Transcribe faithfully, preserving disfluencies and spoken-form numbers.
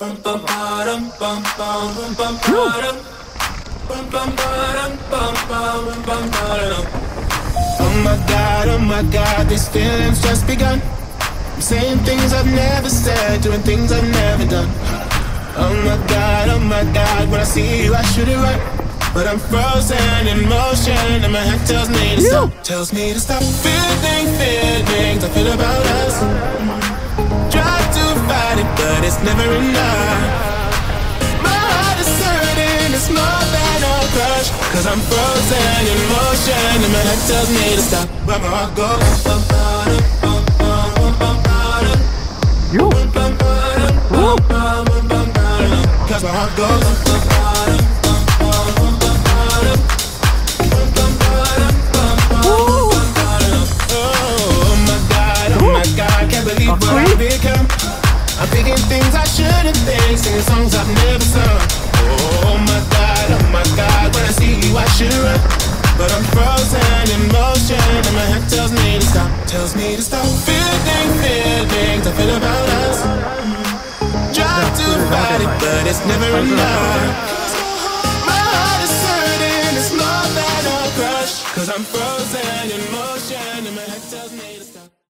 Oh my God, oh my God, these feelings just begun. I'm saying things I've never said, doing things I've never done. Oh my God, oh my God, when I see you I shoot it right, but I'm frozen in motion and my head tells me to stop. Tells me to stop feeling feelings I feel about us. Try to fight it, but it's never enough. My heart is hurting, it's more than a crush, cause I'm frozen in motion and my head tells me to stop. But my heart goes You Cause my heart goes Oh my God, oh my God, can't believe what I've become. I'm thinking things I shouldn't think, singing songs I've never sung. Oh my God, oh my God, when I see you I should run, but I'm frozen in motion and my head tells me to stop. Tells me to stop feeling feelings I feel about us. Try to fight it, but it's never enough. My heart is hurting, it's more than a crush, cause I'm frozen in motion.